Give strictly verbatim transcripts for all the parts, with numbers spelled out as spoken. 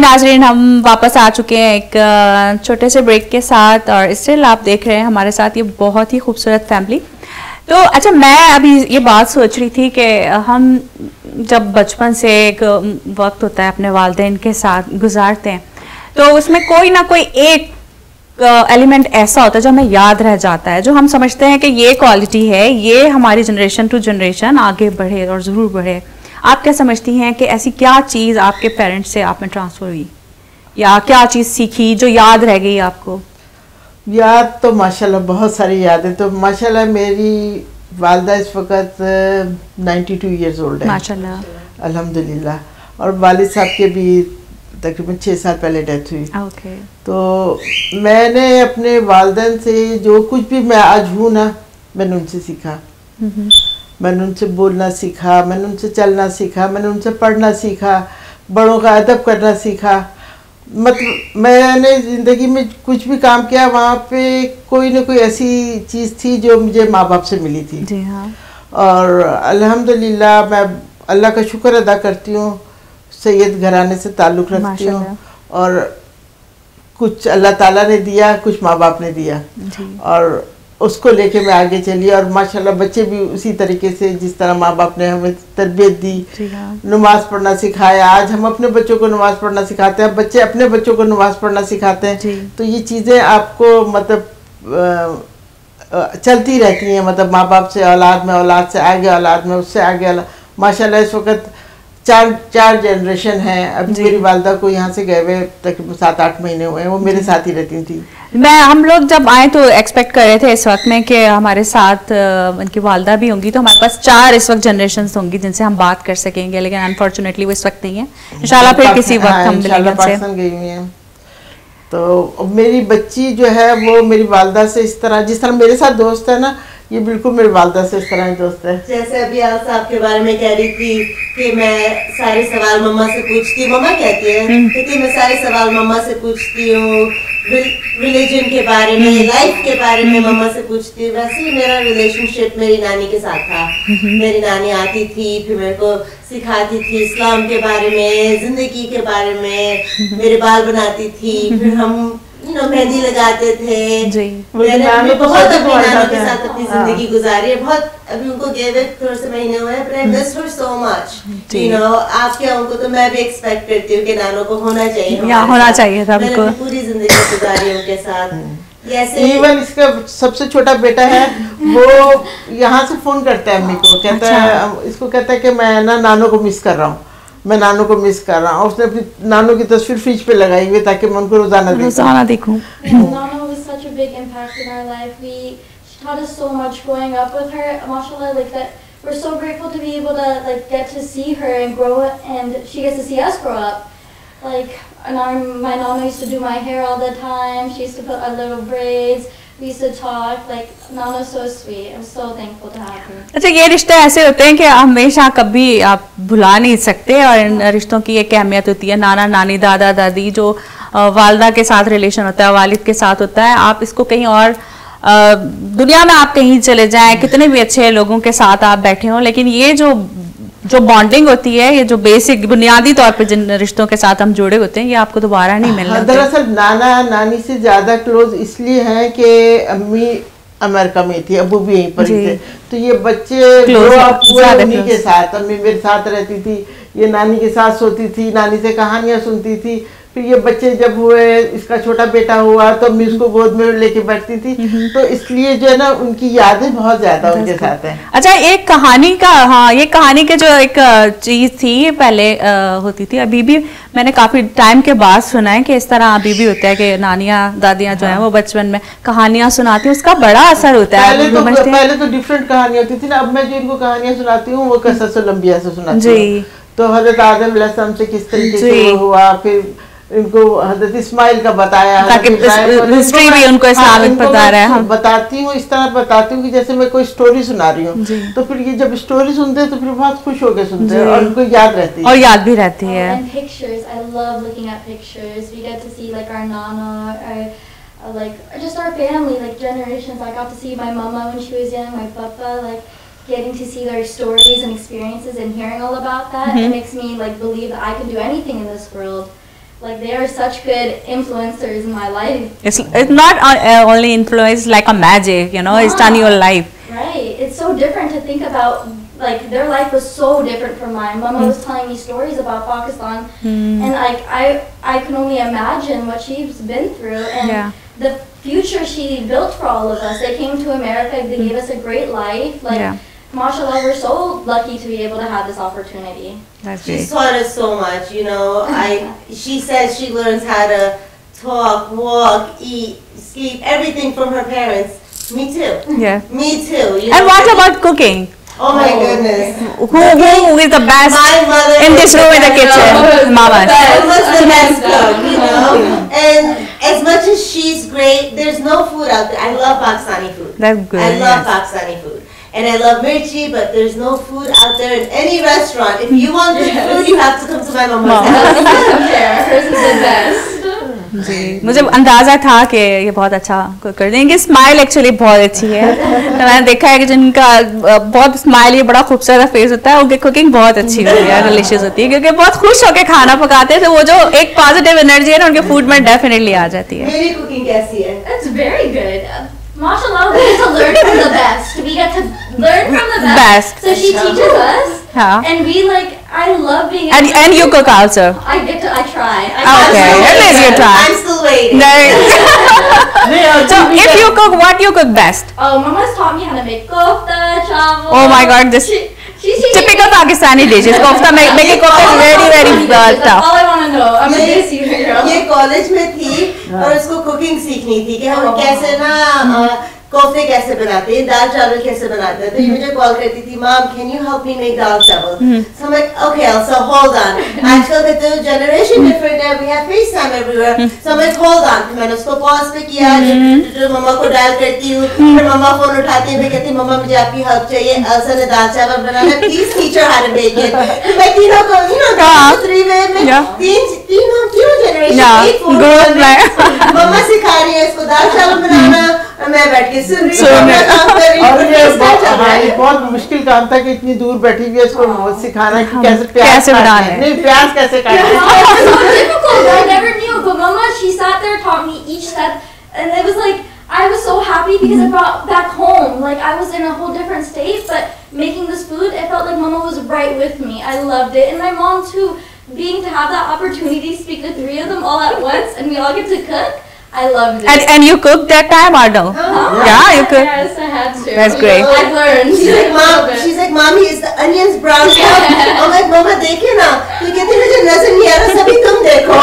ناظرین ہم واپس آ چکے ہیں ایک چھوٹے سے بریک کے ساتھ, اور اسٹل آپ دیکھ رہے ہیں ہمارے ساتھ یہ بہت ہی خوبصورت فیملی. تو اچھا میں ابھی یہ بات سوچ رہی تھی کہ ہم جب بچپن سے ایک وقت ہوتا ہے اپنے والدین کے ساتھ گزارتے ہیں تو اس میں کوئی نہ کوئی ایک ایلیمنٹ ایسا ہوتا ہے جو ہمیں یاد رہ جاتا ہے, جو ہم سمجھتے ہیں کہ یہ کوالٹی ہے, یہ ہماری جنریشن ٹو جنریشن آگے بڑھے اور ضرور بڑھے. آپ کیا سمجھتی ہیں کہ ایسی کیا چیز آپ کے پیرنٹس سے آپ میں ٹرانسفر ہوئی, یا کیا چیز سیکھی جو یاد رہ گئی آپ کو؟ یاد تو ماشاءاللہ بہت ساری یادیں. تو ماشاءاللہ میری والدہ اس وقت نائنٹی ٹو ایئرز اولڈ ہے ماشاءاللہ الحمدللہ, اور والد صاحب کے بھی تقریباً چھ سال پہلے ڈیتھ ہوئی. اوکے. تو میں نے اپنے والدین سے جو کچھ بھی میں آج ہوں نا, میں نے ان سے سیکھا. میں نے ان سے بولنا سیکھا, میں نے ان سے چلنا سیکھا, میں نے ان سے پڑھنا سیکھا, بڑوں کا ادب کرنا سیکھا. مطلب میں نے زندگی میں کچھ بھی کام کیا وہاں پہ کوئی نہ کوئی ایسی چیز تھی جو مجھے ماں باپ سے ملی تھی. جی ہاں. اور الحمدللہ میں اللہ کا شکر ادا کرتی ہوں, سید گھرانے سے تعلق رکھتی ہوں, اور کچھ اللہ تعالیٰ نے دیا, کچھ ماں باپ نے دیا, اور اس کو لے کے میں آگے چلی. اور ماشاءاللہ بچے بھی اسی طریقے سے جس طرح ماں باپ نے ہمیں تربیت دی, نماز پڑھنا سکھایا. آج ہم اپنے بچوں کو نماز پڑھنا سکھاتے ہیں, بچے اپنے بچوں کو نماز پڑھنا سکھاتے ہیں. تو یہ چیزیں آپ کو مطلب چلتی رہتی ہیں, مطلب ماں باپ سے اولاد میں, اولاد سے آگے اولاد میں, اس سے آگے اولاد. ماشاءاللہ اس وقت چار چار جنریشن ہیں. ابھی میری والدہ کو یہاں سے گئے ہوئے تقریباً سات آٹھ مہینے ہوئے ہیں, وہ میرے ساتھ ہی رہتی تھی. میں ہم لوگ جب آئے تو ایکسپیکٹ کر رہے تھے اس وقت میں کہ ہمارے ساتھ ان کی والدہ بھی ہوں گی, تو ہمارے پاس چار اس وقت جنریشنز ہوں گی جن سے ہم بات کر سکیں گے, لیکن انفارچونیٹلی وہ اس وقت نہیں ہے. انشاءاللہ پھر کسی وقت ہم ملیں گے. پاکستان گئی ہوئی ہیں. تو میری بچی جو ہے وہ میری والدہ سے اس طرح, جس طرح میرے ساتھ دوست ہے نا, یہ بالکل میری والدہ سے اس طرح ہی دوست ہے. جیسے ابھی آپ صاحب کے بارے میں کہہ رہی تھی کہ میں سارے سوال مما سے پوچھتی ہوں, مما کہتی ہے کہ میں سارے سوال مما سے پوچھتی ہوں, ریلیجن کے بارے میں, لائف کے بارے میں مما سے پوچھتی ہوں. ویسے ہی میرا ریلیشن شپ میری نانی کے ساتھ تھا. میری نانی آتی تھی, پھر میرے کو سکھاتی تھی اسلام کے بارے میں, زندگی کے بارے میں, میرے بال بناتی تھی, پھر ہم مہندی لگاتے تھے. میں نے بہت اپنی نانوں کے ساتھ اپنی زندگی گزاری ہے. بہت ابھی ان کو گئے ہوئے تھوڑے سے مہینے ہوئے ہیں, but I miss her so much. You know, آپ کے ان کو تو میں بھی ایکسپیکٹ کرتی ہوں کہ نانوں کو ہونا چاہیے, ہونا چاہیے تھا. میں نے پوری زندگی گزاری ان کے ساتھ. ایون اس کا سب سے چھوٹا بیٹا ہے, وہ یہاں سے فون کرتا ہے امی کو, کہتا ہے, اس کو کہتا ہے کہ میں نا نانوں کو مس کر رہا ہوں, میں نانوں کو مس کر رہا ہوں. اس نے اپنی نانوں کی تصویر فریج پہ لگائی ہوئی تاکہ میں ان کو روزانہ روزانہ دیکھوں. Nana was such a big impact in our life. We she taught us so much growing up with her. Mashallah, like that. We're so grateful to be able to like get to see her and grow, and she gets to see us grow up. Like, and our, my Nana used to do my hair all the time. She used to put our little braids. We used to talk. Like, Nana's so sweet. I'm so thankful to have her. اچھا, یہ رشتے ایسے ہوتے ہیں کہ ہمیشہ کبھی آپ بھلا نہیں سکتے, اور ان رشتوں کی ایک اہمیت ہوتی ہے. نانا نانی, دادا دادی, جو والدہ کے ساتھ ریلیشن ہوتا ہے, والد کے ساتھ ہوتا ہے, آپ اس کو کہیں اور دنیا میں آپ کہیں چلے جائیں, کتنے بھی اچھے لوگوں کے ساتھ آپ بیٹھے ہوں, لیکن یہ جو جو بانڈنگ ہوتی ہے, یہ جو بیسک بنیادی طور پہ جن رشتوں کے ساتھ ہم جڑے ہوتے ہیں, یہ آپ کو دوبارہ نہیں ملنا. دراصل نانا نانی سے زیادہ کلوز اس لیے ہیں کہ امی امریکہ میں تھی, ابو بھی یہیں پر ہی تھے, تو یہ بچے انہیں کے ساتھ, امی میرے ساتھ رہتی تھی, یہ نانی کے ساتھ سوتی تھی, نانی سے کہانیاں سنتی تھی. پھر یہ بچے جب ہوئے, اس کا چھوٹا بیٹا ہوا تو امی اس کو گود میں لے کے بیٹھتی تھی, تو اس لیے جو ہے نا ان کی یادیں بہت زیادہ ان کے ساتھ ہیں. اچھا, ایک کہانی کا, ہاں یہ کہانی کے جو ایک چیز تھی پہلے ہوتی تھی, ابھی بھی میں نے کافی ٹائم کے بعد سنا ہے کہ اس طرح ابھی بھی ہوتا ہے کہ نانیاں دادیاں جو ہیں وہ بچپن میں کہانیاں سناتی ہیں, اس کا بڑا اثر ہوتا ہے. پہلے تو پہلے تو ڈفرینٹ کہانیاں ہوتی تھی نا, اب میں جو ان کو کہانیاں سناتی ہوں وہ قصص الانبیاء سے سناتی ہوں. تو حضرت آدم علیہ السلام سے کس طریقے سے ہوا, پھر ان کو حضرت اسماعیل کا بتایا, ہسٹری بھی ان کو اسلامک بتا رہا ہے. بتاتی ہوں, اس طرح بتاتی ہوں کہ جیسے میں کوئی اسٹوری سنا رہی ہوں, تو پھر یہ جب اسٹوری سنتے ہیں تو پھر بہت خوش ہو کے سنتے ہیں, اور ان کو یاد رہتی ہے, اور یاد بھی رہتی ہے. And pictures, I love looking at pictures. We get to see like our nana, our like just our family, like generations. I got to see my mama when she was young, my papa, like getting to see their stories and experiences and hearing all about that. Mm-hmm. It makes me like believe that I can do anything in this world. like they are such good influencers in my life. It's it's not uh, only influence like a magic, you know, it's done your life. Right. It's so different to think about, like their life was so different from mine. Mama mm. was telling me stories about Pakistan mm. and like I I can only imagine what she's been through and yeah. the future she built for all of us. They came to America, they mm. gave us a great life. Like yeah. Mashallah, we're so lucky to be able to have this opportunity. That's great. She's taught us so much, you know. I she says she learns how to talk, walk, eat, sleep, everything from her parents. Me too. Yeah. Me too. You and know? What about cooking? Oh my oh. goodness. Who, who is the best my mother in this room in the kitchen? Mama. Mama's the best cook, you know. And as much as she's great, there's no food out there. I love Pakistani food. That's good. I love yes. Pakistani food. And I love mirchi, but there's no food out there in any restaurant. If you want good yes. food, you have to come to my mama's house. Hers is the best. جی مجھے اندازہ تھا کہ یہ بہت اچھا کوک کر دیں گے. اسمائل ایکچولی بہت اچھی ہے. تو میں نے دیکھا ہے کہ جن کا بہت اسمائل یہ بڑا خوبصورت فیس ہوتا ہے ان کی کوکنگ بہت اچھی ہوتی ہے, ڈیلیشیس ہوتی ہے, کیونکہ بہت خوش ہو کے کھانا پکاتے ہیں تو وہ جو ایک پازیٹیو انرجی ہے نا ان کے فوڈ میں ڈیفینیٹلی آ جاتی ہے. میری کوکنگ کیسی ہے؟ It's very good. MashaAllah, we get to learn from the best. We get to learn from the best. best. So she teaches us. Yeah. And we like, I love being able and, to and you cook also. I get to, I try. I okay, at least you try. I'm still waiting. So if you cook, what you cook best? Oh, Mama's taught me how to make kofta, chawal. Oh my God, this... She, She, she, typical Pakistani dishes. Kofta make, making kofta is very very uh, tough. All I want to know. I'm a desi girl. یہ college میں تھی اور اس کو cooking سیکھنی تھی کہ ہم کیسے نا کوفتے کیسے بناتے ہیں, دال چاول کیسے بناتے ہیں. تو یہ مجھے کال کرتی تھی, mom can you help me make dal chawal. سو میں اوکے سو ہولڈ آن, آج کل کا تو جنریشن ڈفرنٹ ہے, we have face time everywhere. So میں ہولڈ آن, میں نے اس کو پاز پہ کیا, جو مما کو ڈائل کرتی ہوں, پھر مما فون اٹھاتی ہے, کہتی مما مجھے آپ کی ہیلپ چاہیے, ایلسا نے دال چاول بنانا, please teacher how to make it. میں تینوں کو یو نو تھری وے میں تین تینوں تینوں جنریشن مما سکھا رہی ہے اس کو دال چاول بنانا, میں بیٹھ کے سن رہی ہوں. اور یہ بہت مشکل کام تھا کہ اتنی دور بیٹھی ہوئی ہے اس کو سکھانا کہ کیسے پیاز بنانا ہے, نہیں پیاز کیسے کاٹنا ہے. I never knew, but Mama, she sat there, taught me each step, and it was like, I was so happy because I brought back home, like I was in a whole different state, but making this food, it felt like Mama was right with me. I loved it, and my mom too, being to have that opportunity to speak to three of them all at once, and we all get to cook. I loved it. And, and you cooked that time or no? Uh-huh. Yeah, you cooked. Yes, I had to. That's great. I've learned. She's like, Mom, she's like, Mommy, is the onions brown? I'm like, Mama, dekhe na. تو کہتی مجھے نظر نہیں آ رہا, سبھی تم دیکھو,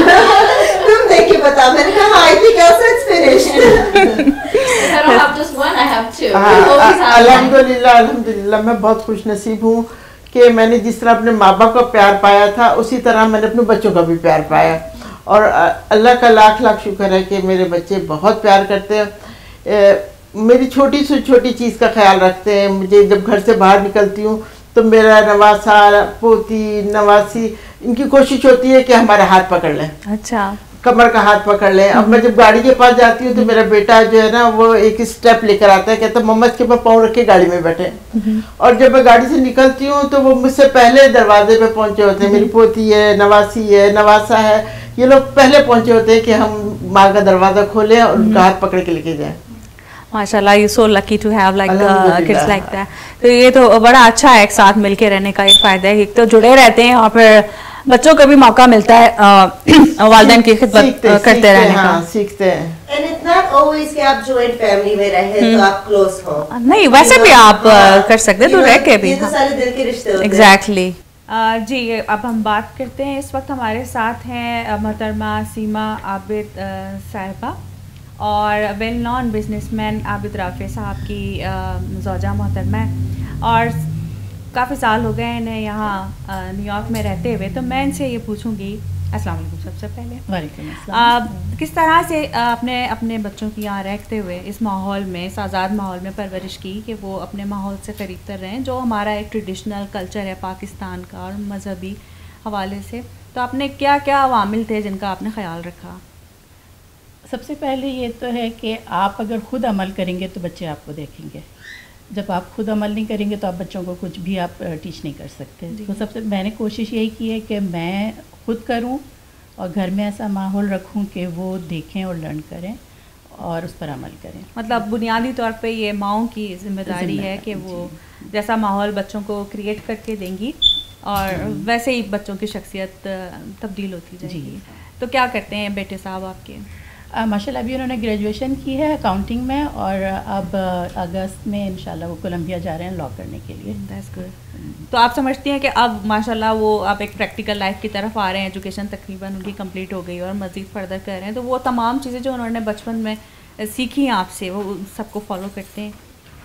تم دیکھ کے بتا. میں نے کہا I think also it's finished. I don't have just one, I have two. الحمدللہ الحمدللہ میں بہت خوش نصیب ہوں کہ میں نے جس طرح اپنے ماں باپ کا پیار پایا تھا اسی طرح میں نے اپنے بچوں کا بھی پیار پایا. اور اللہ کا لاکھ لاکھ شکر ہے کہ میرے بچے بہت پیار کرتے ہیں, میری چھوٹی سے چھوٹی چیز کا خیال رکھتے ہیں. مجھے جب گھر سے باہر نکلتی ہوں تو میرا نواسا, پوتی, نواسی, ان کی کوشش ہوتی ہے کہ ہمارے ہاتھ پکڑ لیں. اچھا, کمر کا ہاتھ پکڑ لیں. اب میں جب گاڑی کے پاس جاتی ہوں تو میرا بیٹا جو ہے نا وہ ایک اسٹیپ لے کر آتا ہے, کہتا ہے مما اس کے اوپر پاؤں رکھ کے گاڑی میں بیٹھے. اور جب میں گاڑی سے نکلتی ہوں تو وہ مجھ سے پہلے دروازے پہ پہنچے ہوتے ہیں. میری پوتی ہے, نواسی ہے, نواسا ہے, یہ لوگ پہلے پہنچے ہوتے ہیں کہ ہم ماں کا دروازہ کھولیں اور ان کا ہاتھ پکڑ کے لے کے جائیں. ماشاءاللہ, you so lucky to have like kids like that. تو یہ تو بڑا اچھا ہے, ایک ساتھ مل کے رہنے کا ایک فائدہ ہے. ایک تو جڑے رہتے ہیں اور پھر بچوں کو بھی موقع ملتا ہے والدین کی خدمت کرتے رہنے کا, سیکھتے ہیں. And it's not always کہ آپ joint family میں رہیں تو آپ close ہوں. نہیں, ویسے بھی آپ کر سکتے تو رہ کے بھی. یہ تو سارے دل کے رشتے ہوتے ہیں. ایگزیکٹلی. جی, اب ہم بات کرتے ہیں. اس وقت ہمارے ساتھ ہیں محترمہ سیما عابد صاحبہ اور ویل نون بزنس مین عابد رافع صاحب کی زوجہ محترمہ ہے, اور کافی سال ہو گئے انہیں یہاں نیو یارک میں رہتے ہوئے. تو میں ان سے یہ پوچھوں گی, السلام علیکم سب سے پہلے, وعلیکم السلام, کس طرح سے اپنے اپنے بچوں کی یہاں رہتے ہوئے اس ماحول میں, اس آزاد ماحول میں پرورش کی کہ وہ اپنے ماحول سے قریب تر رہیں, جو ہمارا ایک ٹریڈیشنل کلچر ہے پاکستان کا اور مذہبی حوالے سے. تو آپ نے کیا کیا عوامل تھے جن کا آپ نے خیال رکھا؟ سب سے پہلے یہ تو ہے کہ آپ اگر خود عمل کریں گے تو بچے آپ کو دیکھیں گے. جب آپ خود عمل نہیں کریں گے تو آپ بچوں کو کچھ بھی آپ ٹیچ نہیں کر سکتے. تو سب سے میں نے کوشش یہی کی ہے کہ میں خود کروں اور گھر میں ایسا ماحول رکھوں کہ وہ دیکھیں اور لرن کریں اور اس پر عمل کریں. مطلب بنیادی طور پہ یہ ماؤں کی ذمہ داری ہے کہ وہ جیسا ماحول بچوں کو کریٹ کر کے دیں گی اور ویسے ہی بچوں کی شخصیت تبدیل ہوتی جائے گی. تو کیا کرتے ہیں بیٹے صاحب آپ کے؟ ماشاء اللہ ابھی انہوں نے گریجویشن کی ہے اکاؤنٹنگ میں اور اب اگست میں انشاءاللہ وہ کولمبیا جا رہے ہیں لاء کرنے کے لیے. That's good. تو آپ سمجھتی ہیں کہ اب ماشاء اللہ وہ آپ ایک پریکٹیکل لائف کی طرف آ رہے ہیں, ایجوکیشن تقریباً ان کی کمپلیٹ ہو گئی اور مزید فردر کر رہے ہیں, تو وہ تمام چیزیں جو انہوں نے بچپن میں سیکھی ہیں آپ سے وہ سب کو فالو کرتے ہیں؟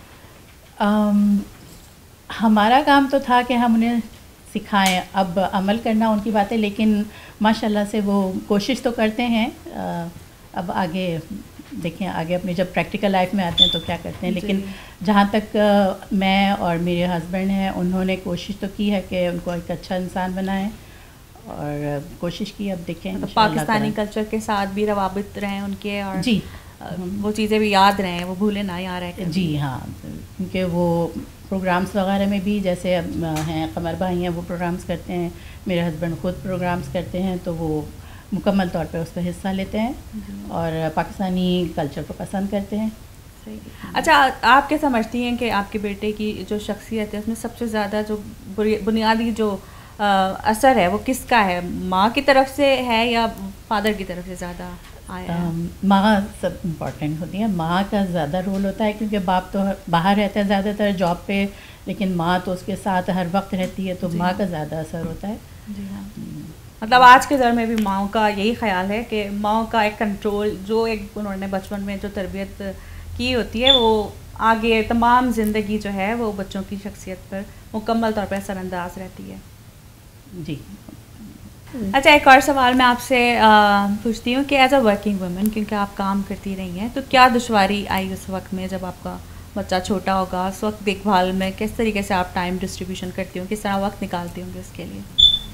ہمارا کام تو تھا کہ ہم انہیں سکھائیں, اب عمل کرنا ان کی بات ہے, لیکن ماشاء اللہ سے وہ کوشش تو کرتے ہیں. اب آگے دیکھیں آگے اپنی جب پریکٹیکل لائف میں آتے ہیں تو کیا کرتے ہیں, لیکن جہاں تک میں اور میرے ہسبینڈ ہیں انہوں نے کوشش تو کی ہے کہ ان کو ایک اچھا انسان بنائیں اور کوشش کی. اب دیکھیں پاکستانی کلچر کے ساتھ بھی روابط رہیں ان کے, اور جی وہ چیزیں بھی یاد رہیں, وہ بھولے نہ یاد رہے. جی ہاں, کیونکہ وہ پروگرامس وغیرہ میں بھی جیسے ہیں قمر بھائی ہیں وہ پروگرامس کرتے ہیں, میرے ہسبینڈ خود پروگرامس کرتے ہیں, تو وہ مکمل طور پہ اس پہ حصہ لیتے ہیں اور پاکستانی کلچر کو پسند کرتے ہیں. اچھا, آپ کیا سمجھتی ہیں کہ آپ کے بیٹے کی جو شخصیت ہے اس میں سب سے زیادہ جو بنیادی جو اثر ہے وہ کس کا ہے, ماں کی طرف سے ہے یا فادر کی طرف سے زیادہ آیا ہے؟ ماں سب امپورٹنٹ ہوتی ہے, ماں کا زیادہ رول ہوتا ہے کیونکہ باپ تو باہر رہتا ہے زیادہ تر جاب پہ, لیکن ماں تو اس کے ساتھ ہر وقت رہتی ہے, تو ماں کا زیادہ اثر ہوتا ہے. جی ہاں, مطلب آج کے دور میں بھی ماؤں کا یہی خیال ہے کہ ماؤں کا ایک کنٹرول جو ایک انہوں نے بچپن میں جو تربیت کی ہوتی ہے وہ آگے تمام زندگی جو ہے وہ بچوں کی شخصیت پر مکمل طور پر اثر انداز رہتی ہے. جی اچھا, ایک اور سوال میں آپ سے پوچھتی ہوں کہ ایز اے ورکنگ وومن, کیونکہ آپ کام کرتی رہی ہیں, تو کیا دشواری آئی اس وقت میں جب آپ کا بچہ چھوٹا ہوگا, اس وقت دیکھ بھال میں کس طریقے سے آپ ٹائم ڈسٹریبیوشن کرتی ہوں, کس طرح وقت نکالتی ہوں گے اس کے لیے؟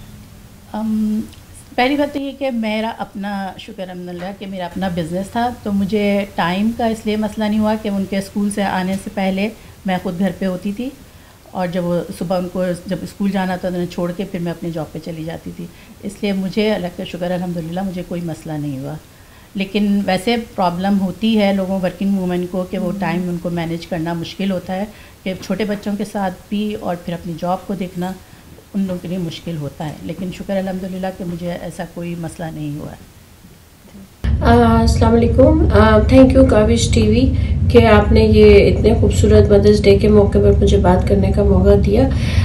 um, پہلی بات تو یہ کہ میرا اپنا شکر الحمد للہ کہ میرا اپنا بزنس تھا, تو مجھے ٹائم کا اس لیے مسئلہ نہیں ہوا کہ ان کے اسکول سے آنے سے پہلے میں خود گھر پہ ہوتی تھی, اور جب وہ صبح ان کو جب اسکول جانا تھا تو انہیں چھوڑ کے پھر میں اپنے جاب پہ چلی جاتی تھی, اس لیے مجھے اللہ کا شکر الحمد للہ مجھے کوئی مسئلہ نہیں ہوا. لیکن ویسے پرابلم ہوتی ہے لوگوں ورکنگ وومن کو کہ وہ ٹائم ان کو مینیج کرنا مشکل ہوتا ہے, کہ چھوٹے بچوں کے ساتھ بھی اور پھر اپنی جاب کو دیکھنا ان لوگوں کے لیے مشکل ہوتا ہے, لیکن شکر الحمد للہ کہ مجھے ایسا کوئی مسئلہ نہیں ہوا ہے. السلام علیکم, thank you Kawish TV کہ آپ نے یہ اتنے خوبصورت مدرس ڈے کے موقع پر مجھے بات کرنے کا موقع دیا.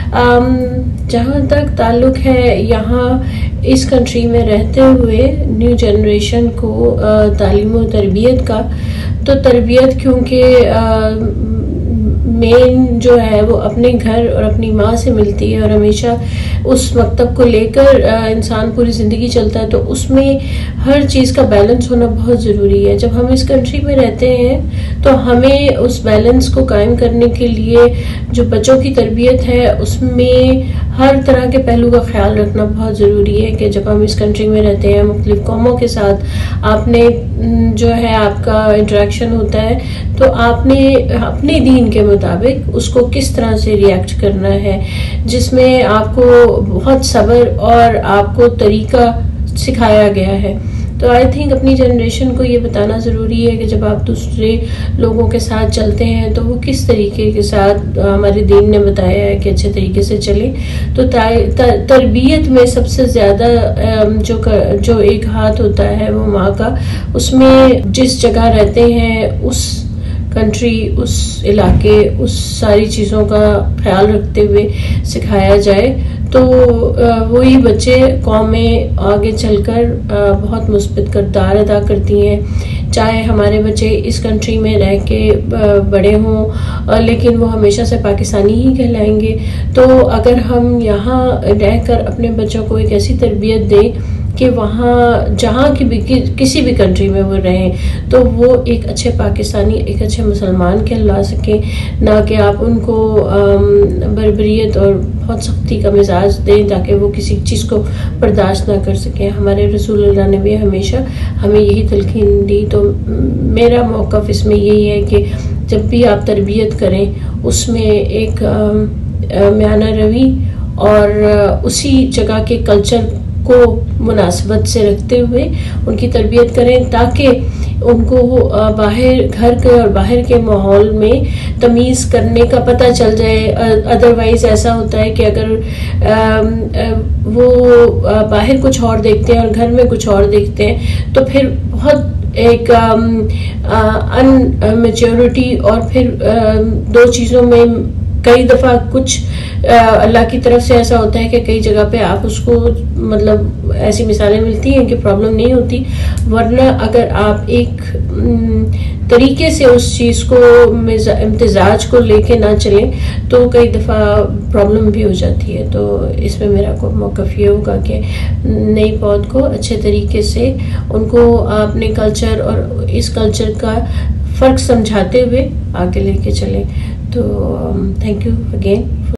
جہاں تک تعلق ہے یہاں اس کنٹری میں رہتے ہوئے نیو جنریشن کو تعلیم و تربیت کا, تو تربیت کیونکہ مین جو ہے وہ اپنے گھر اور اپنی ماں سے ملتی ہے, اور ہمیشہ اس مکتب کو لے کر انسان پوری زندگی چلتا ہے, تو اس میں ہر چیز کا بیلنس ہونا بہت ضروری ہے. جب ہم اس کنٹری میں رہتے ہیں تو ہمیں اس بیلنس کو قائم کرنے کے لیے جو بچوں کی تربیت ہے اس میں ہر طرح کے پہلو کا خیال رکھنا بہت ضروری ہے, کہ جب ہم اس کنٹری میں رہتے ہیں مختلف قوموں کے ساتھ آپ نے جو ہے آپ کا انٹریکشن ہوتا ہے, تو آپ نے اپنے دین کے مطابق اس کو کس طرح سے ریئیکٹ کرنا ہے, جس میں آپ کو بہت صبر اور آپ کو طریقہ سکھایا گیا ہے. تو آئی تھنک اپنی جنریشن کو یہ بتانا ضروری ہے کہ جب آپ دوسرے لوگوں کے ساتھ چلتے ہیں تو وہ کس طریقے کے ساتھ ہمارے دین نے بتایا ہے کہ اچھے طریقے سے چلیں. تو تربیت میں سب سے زیادہ جو جو ایک ہاتھ ہوتا ہے وہ ماں کا, اس میں جس جگہ رہتے ہیں اس کنٹری, اس علاقے, اس ساری چیزوں کا خیال رکھتے ہوئے سکھایا جائے تو وہی بچے قوم میں آگے چل کر بہت مثبت کردار ادا کرتی ہیں. چاہے ہمارے بچے اس کنٹری میں رہ کے بڑے ہوں لیکن وہ ہمیشہ سے پاکستانی ہی کہلائیں گے, تو اگر ہم یہاں رہ کر اپنے بچوں کو ایک ایسی تربیت دیں کہ وہاں جہاں کی بھی کسی بھی کنٹری میں وہ رہیں تو وہ ایک اچھے پاکستانی, ایک اچھے مسلمان کہلا سکیں, نہ کہ آپ ان کو بربریت اور بہت سختی کا مزاج دیں تاکہ وہ کسی چیز کو برداشت نہ کر سکیں. ہمارے رسول اللہ نے بھی ہمیشہ ہمیں یہی تلقین دی. تو میرا موقف اس میں یہی ہے کہ جب بھی آپ تربیت کریں اس میں ایک میانہ روی اور اسی جگہ کے کلچر کو مناسبت سے رکھتے ہوئے ان کی تربیت کریں تاکہ ان کو باہر گھر کے اور باہر کے ماحول میں تمیز کرنے کا پتہ چل جائے. ادروائز ایسا ہوتا ہے کہ اگر وہ باہر کچھ اور دیکھتے ہیں اور گھر میں کچھ اور دیکھتے ہیں تو پھر بہت ایک ان میچورٹی اور پھر دو چیزوں میں کئی دفعہ کچھ اللہ کی طرف سے ایسا ہوتا ہے کہ کئی جگہ پہ آپ اس کو مطلب ایسی مثالیں ملتی ہیں کہ پرابلم نہیں ہوتی, ورنہ اگر آپ ایک طریقے سے اس چیز کو امتزاج کو لے کے نہ چلیں تو کئی دفعہ پرابلم بھی ہو جاتی ہے. تو اس میں میرا کو موقف یہ ہوگا کہ نئی پود کو اچھے طریقے سے ان کو اپنے کلچر اور اس کلچر کا فرق سمجھاتے ہوئے آگے لے کے چلیں. تو تھینک یو اگین.